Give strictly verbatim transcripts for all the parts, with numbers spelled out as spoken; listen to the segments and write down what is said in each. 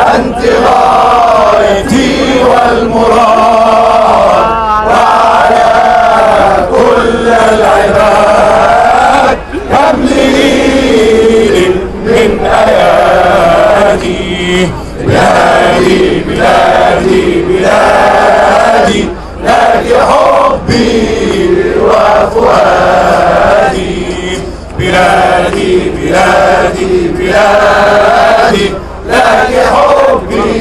أنت غايتي والمراد، وعلى كل العباد حملي من آياتي. بلادي بلادي بلادي لك حبي وفؤادي. بلادي بلادي بلادي لك حبي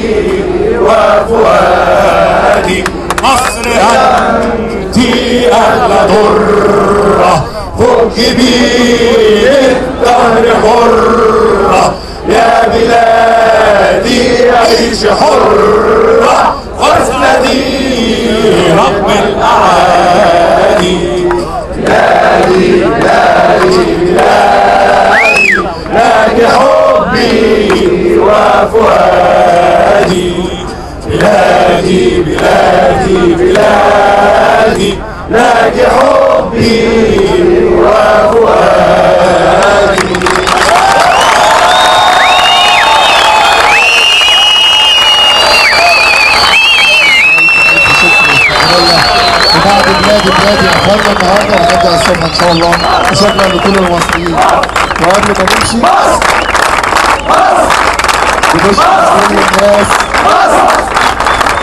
وفؤادي. مصر أنت أهل ضرة فوق كبير الدهر حرة. يا بلادي عيش حرة واسندي رب الأعالي. بلادي بلادي بلادي لك حبي وفؤادي. بلادي بلادي بلادي لك حبي وفؤادي. وبعد بلادي بلادي اخرنا النهارده وهنبدا الصبح ان شاء الله. شكرا لكل المصريين. وقبل ما نمشي بنشكر كل الناس. مصر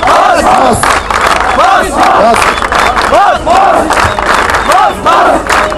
مصر مصر مصر مصر مصر